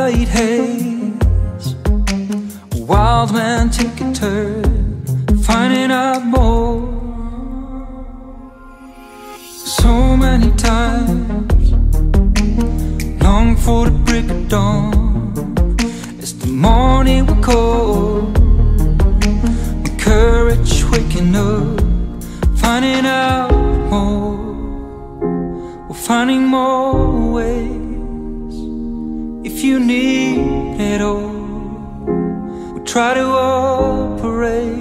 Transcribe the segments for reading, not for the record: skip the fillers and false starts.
white haze. A wild man take a turn, finding out more. So many times, long for the break of dawn. As the morning will call, my courage waking up, finding out more. We're finding more ways. If you need it all, we'll try to operate.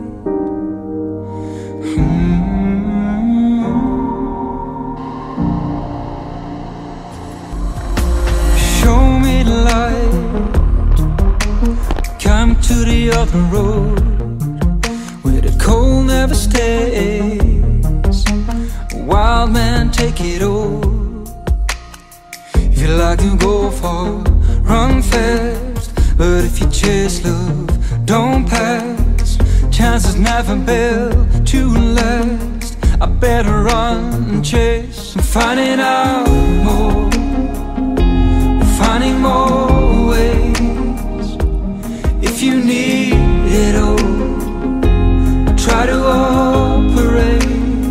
Show me the light, come to the other road, where the cold never stays. A wild man take it all. If you like to go far, run fast. But if you chase love, don't pass. Chances never built to last. I better run and chase. I'm finding out more, finding more ways. If you need it all, I'll try to operate.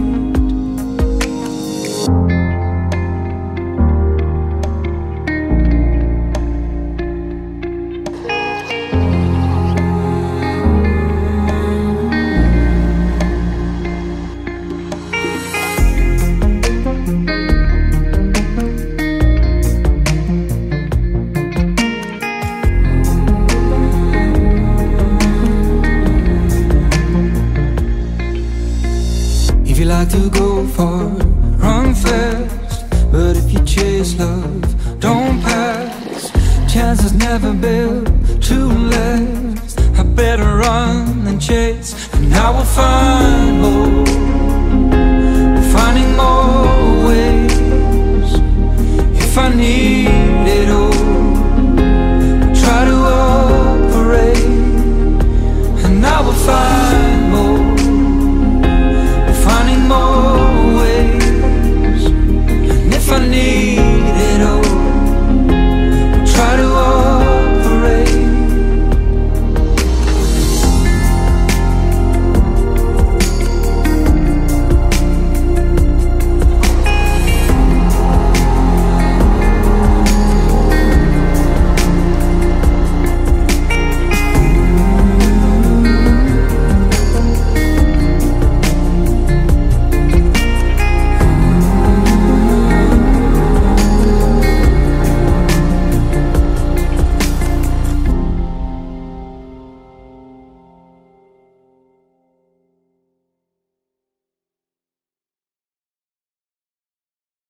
If you like to go far, run fast. But if you chase love, don't pass. Chances never built to last. I better run and chase, and I will find